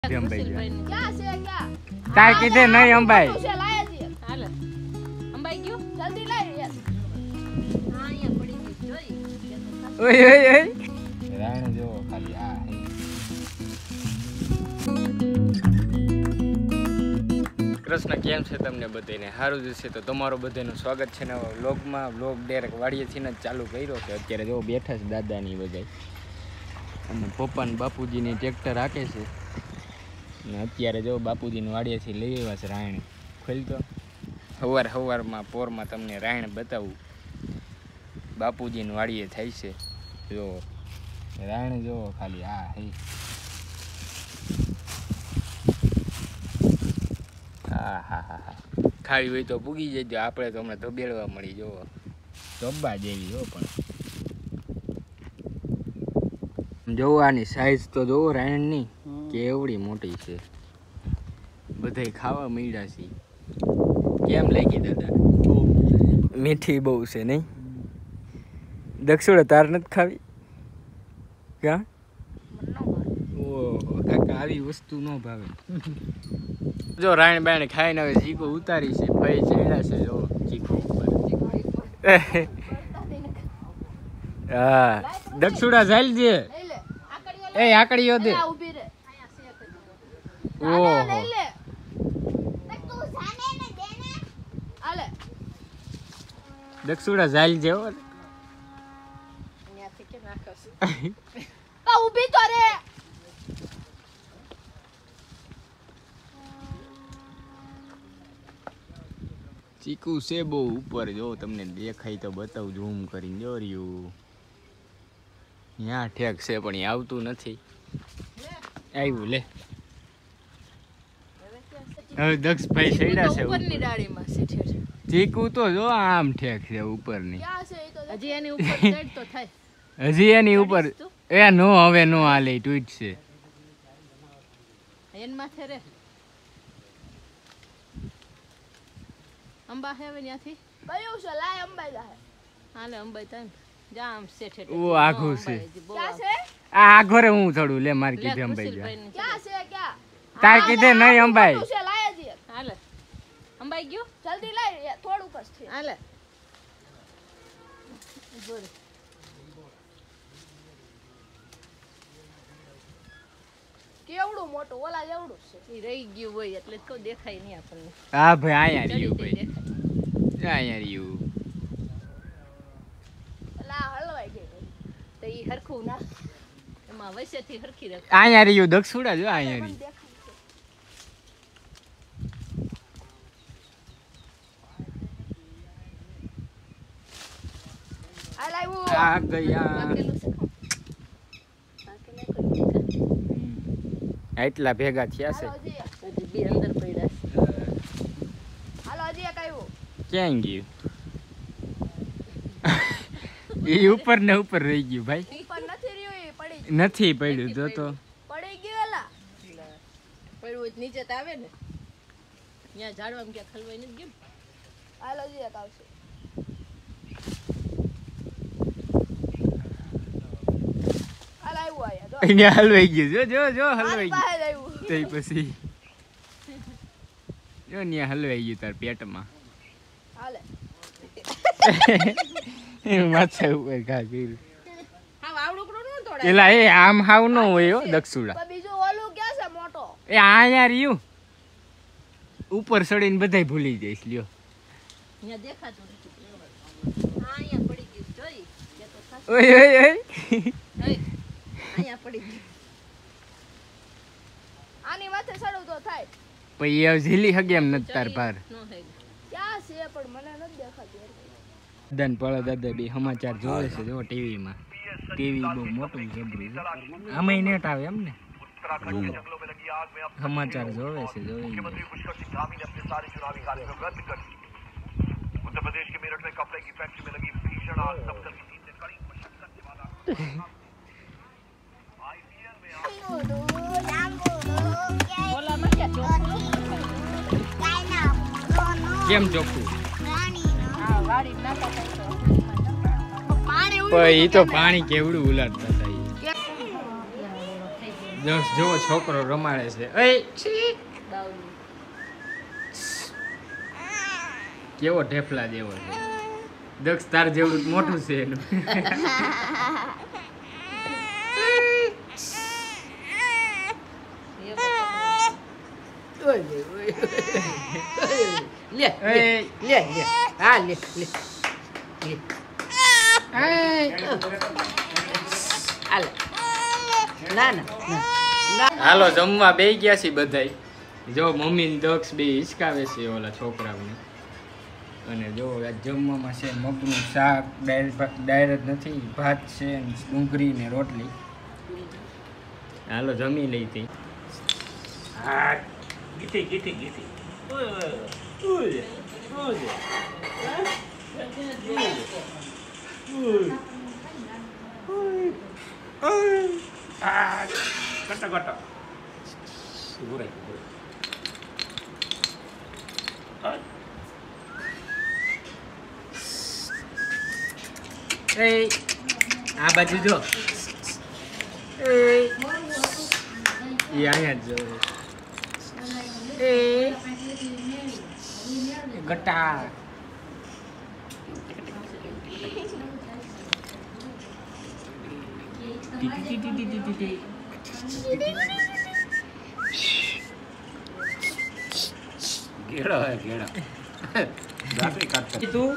તાર કીધે નહીં અંબાઈ કૃષ્ણ કેમ છે તમને બધાને સારું જ છે તો તમારો બધાનું સ્વાગત છે નવા વ્લોગમાં. વ્લોગ ડાયરેક્ટ વાડીએથી જ ચાલુ કર્યો છે. અત્યારે જો બેઠા છે દાદાની બધાય અને પપ્પાને બાપુજીની ટ્રેક્ટર હાકે છે ને અત્યારે જો બાપુજીની વાડીએથી લઈ આવ્યા છે રાયણ. ખોલતો સવારમાં પોરમાં તમને રાયણ બતાવું. બાપુજીની વાડીએ થાય છે જો રાયણ જો ખાલી આ હે હા ખાવી હોય તો પૂગી જજો. આપણે તો હમણાં ધબેડવા મળી જોવો ધબ્બા જેવી જો પણ જોવો આની સાઈઝ તો જોવો રાયણની કેવડી મોટી છે. બધાય ખાવા મળ્યા છે. કેમ લાગી દાદા? મીઠી બહુ છે નહીં? દક્ષિણ તાર નથી ખાવી ક્યાં? ઓહો કાકા આવી વસ્તુ ન ભાવે. જો રાયણ બાયણ ખાઈને હવે ચીકુ ઉતારી છે. ભાઈ ચડ્યા છે જો ચીકુ ઉપર. હા દક્ષુડા ઝાલ છે. એ આકડીઓ દે. ઓહો દક્ષુડા ઝાલ છે હો. ઉભી તો રે. ચીકુ છે બહુ ઉપર જો તમને દેખાય તો બતાવું ઝૂમ કરીને જો રહ્યું. ત્યાં ઠેક છે પણ એ આવતું નથી. આવ્યું લે. હવે દક્ષભાઈ સડ્યા છે ઉપરની ડાળીમાં છે. ચીકુ તો જો આમ ઠેક છે ઉપરની. હજી એની ઉપર ચડ તો થાય. હજી એની ઉપર એ નો હવે નો હાલે ટૂટ છે. એન માથે રે અંબા હે ત્યાંથી કયું છે લાય અંબાઈ જાહે. હાલે અંબાઈ તાન જા આમ સેઠે ઓ આઘું છે. ક્યાં છે? આ આઘો રે હું થોડું લે માર કીધે અંબાઈ જા. ક્યાં છે ક્યાં? તાર કીધે નહીં અંબાઈ. છે લાય જી. હાલે અંબાઈ ગયો જલ્દી લાય થોડું કસ છે. હાલે બોલ કેવડું મોટું ઓલા જેવડું છે. ઈ રહી ગયું હોય એટલે તો દેખાય નહીં આપણને. હા ભાઈ આયા રહ્યું ભાઈ. આયા રહ્યું. લા હલવાઈ ગઈ તો ઈ હરખું ના એમાં વૈસેથી હરખી રાખ. આયા રહ્યું દક્ષુડા જો આયા રહ્યું. આ લાવ્યું આ ગયા એટલા ભેગા થયા છે. હજી બે અંદર પડ્યા છે. હાલો હજી એક આવ્યું. ક્યાં ગયું? એ ઉપર ને ઉપર રહી ગયું ભાઈ. ઉપર નથી રહ્યું એ પડી નથી પડ્યું જો તો પડી ગયું. એલા પડ્યું નીચે તો આવે ને ત્યાં ઝાડવામાં ક્યાં ખલવાઈ નથી ગયું. હાલો હજી એક આવશે. એને હલવાઈ ગયું જો જો જો હલવાઈ ગયું. તો પછી જો ને હલવાઈ ગયું તાર પેટમાં. હાલે એ માથા ઉપર ઘા કર્યું. હા આવડું નો તોડે. એલા એ આમ હાવ ન હોય હો દક્ષુડા. પણ બીજું ઓલું ક્યાં છે મોટો? એ આયા રહ્યું ઉપર ચડીને બધાય ભૂલી જઈશ લ્યો. અહીંયા દેખાતું નથી. હા અહીંયા પડી ગયું જોઈ કે તો ખાસ. ઓય ઓય ઓય અહીંયા પડી ગયું. આની માથે ચડું તો થાય. પછી એ ઝીલી હગે એમ નથી તાર પાર. ક્યાં છે પણ મને નથી દેખાતું. દાદા પાળા દાદા બે સમાચાર જોવે છે જો ટીવીમાં. ટીવી બહુ મોટું જબરું છે. આમાં નેટ આવે એમ ને? સમાચાર જોવે છે જોઈ. उत्तर प्रदेश के मेरठ में कपड़े की फैक्ट्री में लगी भीषण आग दफ्तर की टीम ने कड़ी मशक्कत के बाद કેમ ચોખ્ખું? એ તો પાણી કેવડું ઉલાડતા હતા. દક્ષ જેવો છોકરો રમાડે છે એય છી. બાવલું. કેવો ઢેફલા જેવો છે દક્ષ તાર જેવડું જ મોટું છે એનું એ પપ્પા. ઓય લે, ઓય, ઓય. લે એય. લે લે હા લે લે લે હાલે. ના ના ના હાલો જમવા બેસી ગયા છે બધાય જો મમ્મી ને દક્ષ બે હિસકાવે છે ઓલા છોકરાઓને અને જો આ જમવામાં છે મગનું શાક દાળ જ નથી ભાત છે ને ડુંગળી ને રોટલી હાલો જમી લઈ તી હા ગીતી ગીતી ગીતી કટો કટો ઉભું રહે એ આ બાજુ જો એ અહીંયા જ જો એ ગટા ઘેડો હે ઘેડો દાંતરી કાઢતો તું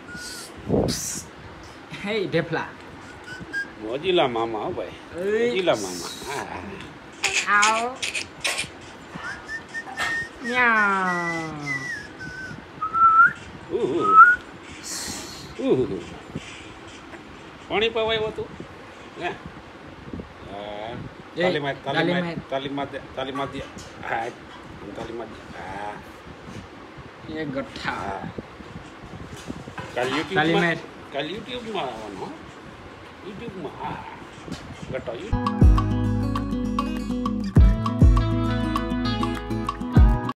હે ઢેફલા મોજીલા મામા હો ભાઈ મોજીલા મામા હા આવ ન્યા પાણી પવાયું હતું હે તાલીમાત તાલીમાત તાલીમાત તાલીમાત દે હા તાલીમાત દે હા એ ગઠ્ઠા કાલ તાલીમાત. યુટ્યુબમાં આવવાનું યુટ્યુબમાં હા ગટો યુટ્યુબ